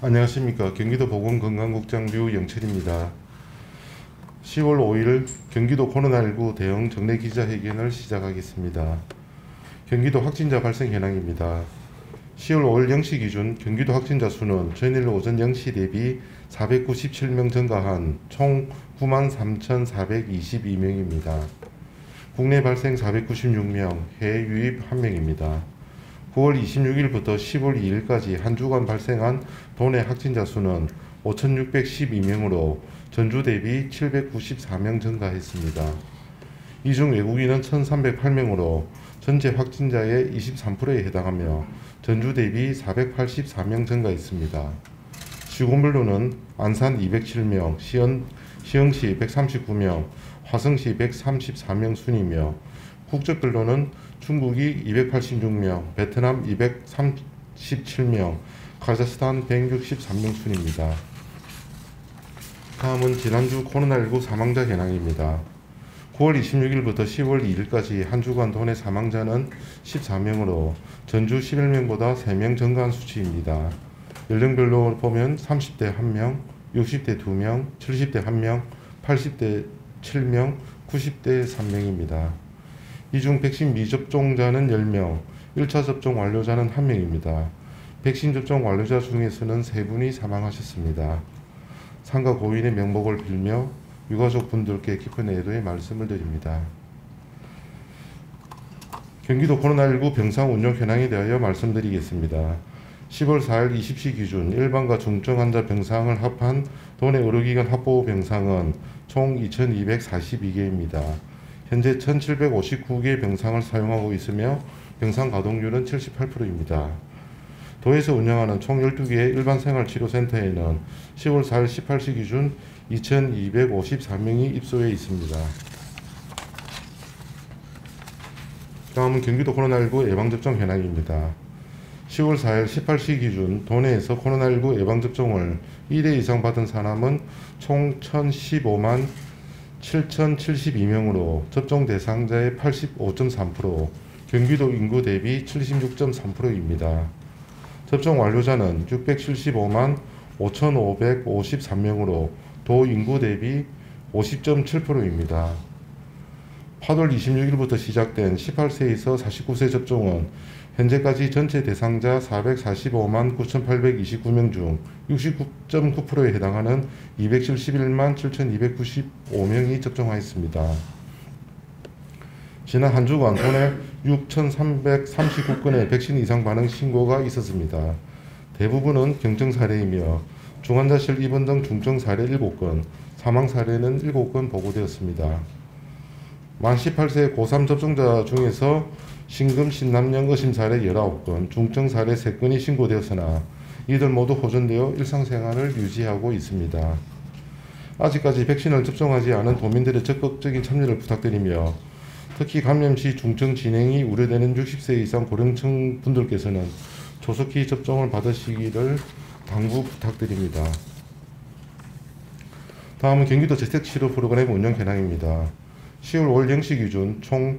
안녕하십니까. 경기도 보건건강국장 류영철입니다. 10월 5일 경기도 코로나19 대응 정례 기자회견을 시작하겠습니다. 경기도 확진자 발생 현황입니다. 10월 5일 0시 기준 경기도 확진자 수는 전일 오전 0시 대비 497명 증가한 총 93,422명입니다. 국내 발생 496명, 해외 유입 1명입니다. 9월 26일부터 10월 2일까지 한 주간 발생한 도내 확진자 수는 5,612명으로 전주 대비 794명 증가했습니다. 이 중 외국인은 1,308명으로 전체 확진자의 23%에 해당하며 전주 대비 484명 증가했습니다. 시군별로는 안산 207명, 시흥시 139명, 화성시 134명 순이며 국적별로는 중국이 286명, 베트남 237명, 카자흐스탄 163명 순입니다. 다음은 지난주 코로나19 사망자 현황입니다. 9월 26일부터 10월 2일까지 한 주간 도내 사망자는 14명으로 전주 11명보다 3명 증가한 수치입니다. 연령별로 보면 30대 1명, 60대 2명, 70대 1명, 80대 7명, 90대 3명입니다. 이 중 백신 미접종자는 10명, 1차 접종 완료자는 1명입니다. 백신 접종 완료자 중에서는 3분이 사망하셨습니다. 상가 고인의 명복을 빌며 유가족 분들께 깊은 애도의 말씀을 드립니다. 경기도 코로나19 병상 운영 현황에 대하여 말씀드리겠습니다. 10월 4일 20시 기준 일반과 중증 환자 병상을 합한 도내 의료기관 확보 병상은 총 2,242개입니다. 현재 1,759개 병상을 사용하고 있으며 병상 가동률은 78%입니다. 도에서 운영하는 총 12개의 일반생활치료센터에는 10월 4일 18시 기준 2,254명이 입소해 있습니다. 다음은 경기도 코로나19 예방접종 현황입니다. 10월 4일 18시 기준 도내에서 코로나19 예방접종을 1회 이상 받은 사람은 총 1,015만 7,072명으로 접종 대상자의 85.3%, 경기도 인구 대비 76.3%입니다. 접종 완료자는 675만 5,553명으로 도 인구 대비 50.7%입니다. 8월 26일부터 시작된 18세에서 49세 접종은 현재까지 전체 대상자 445만 9,829명 중 69.9%에 해당하는 271만 7,295명이 접종하였습니다. 지난 한 주간 도내 6,339건의 백신 이상 반응 신고가 있었습니다. 대부분은 경증 사례이며 중환자실 입원 등 중증 사례 7건, 사망 사례는 7건 보고되었습니다. 만 18세 고3 접종자 중에서 신금 신남령 의심 사례 19건, 중증 사례 3건이 신고되었으나 이들 모두 호전되어 일상생활을 유지하고 있습니다. 아직까지 백신을 접종하지 않은 도민들의 적극적인 참여를 부탁드리며 특히 감염 시 중증 진행이 우려되는 60세 이상 고령층 분들께서는 조속히 접종을 받으시기를 당부 부탁드립니다. 다음은 경기도 재택치료 프로그램 운영 현황입니다. 10월 5일 0시 기준 총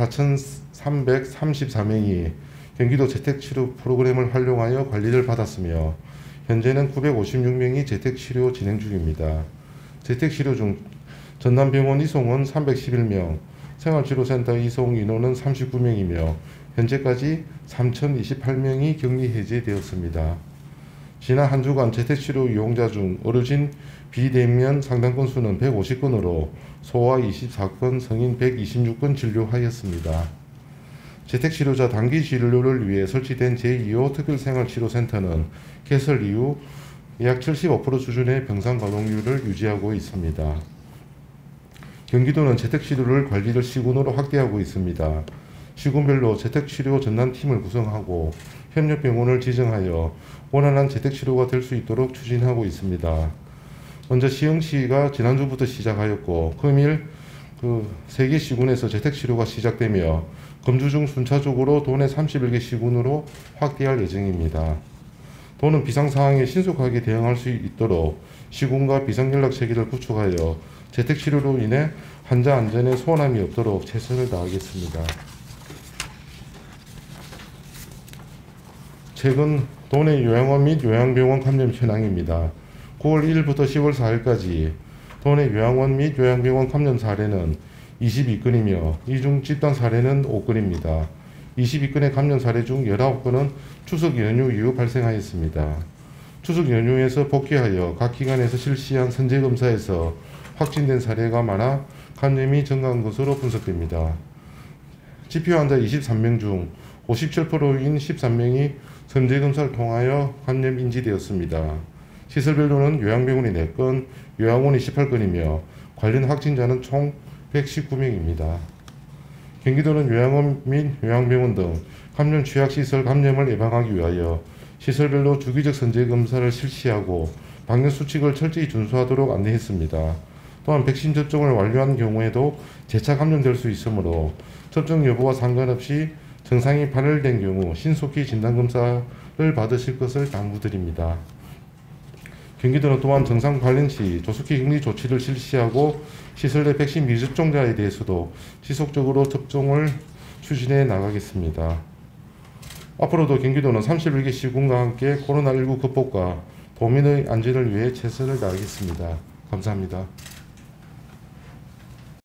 4,334명이 경기도 재택치료 프로그램을 활용하여 관리를 받았으며 현재는 956명이 재택치료 진행 중입니다. 재택치료 중 전남병원 이송은 311명, 생활치료센터 이송 인원은 39명이며 현재까지 3,028명이 격리 해제되었습니다. 지난 한 주간 재택치료 이용자 중 의료진 비대면 상담 건수는 150건으로 소아 24건, 성인 126건 진료하였습니다. 재택치료자 단기 진료를 위해 설치된 제2호 특별생활치료센터는 개설 이후 약 75% 수준의 병상 가동률을 유지하고 있습니다. 경기도는 재택치료를 관리를 시군으로 확대하고 있습니다. 시군별로 재택치료 전담팀을 구성하고 협력병원을 지정하여 원활한 재택치료가 될 수 있도록 추진하고 있습니다. 먼저 시흥시가 지난주부터 시작하였고 금일 3개 시군에서 재택치료가 시작되며 금주 중 순차적으로 도내 31개 시군으로 확대할 예정입니다. 도는 비상상황에 신속하게 대응할 수 있도록 시군과 비상연락체계를 구축하여 재택치료로 인해 환자 안전에 소홀함이 없도록 최선을 다하겠습니다. 최근 도내 요양원 및 요양병원 감염 현황입니다. 9월 1일부터 10월 4일까지 도내 요양원 및 요양병원 감염 사례는 22건이며 이 중 집단 사례는 5건입니다. 22건의 감염 사례 중 19건은 추석 연휴 이후 발생하였습니다. 추석 연휴에서 복귀하여 각 기관에서 실시한 선제검사에서 확진된 사례가 많아 감염이 증가한 것으로 분석됩니다. 지표 환자 23명 중 57%인 13명이 선제검사를 통하여 감염 인지되었습니다. 시설별로는 요양병원이 4건, 요양원이 18건이며 관련 확진자는 총 119명입니다. 경기도는 요양원 및 요양병원 등 감염 취약시설 감염을 예방하기 위하여 시설별로 주기적 선제검사를 실시하고 방역수칙을 철저히 준수하도록 안내했습니다. 또한 백신 접종을 완료한 경우에도 재차 감염될 수 있으므로 접종 여부와 상관없이 증상이 발현된 경우 신속히 진단검사를 받으실 것을 당부드립니다. 경기도는 또한 증상 발현 시 조속히 격리 조치를 실시하고 시설 내 백신 미접종자에 대해서도 지속적으로 접종을 추진해 나가겠습니다. 앞으로도 경기도는 31개 시군과 함께 코로나19 극복과 도민의 안전을 위해 최선을 다하겠습니다. 감사합니다.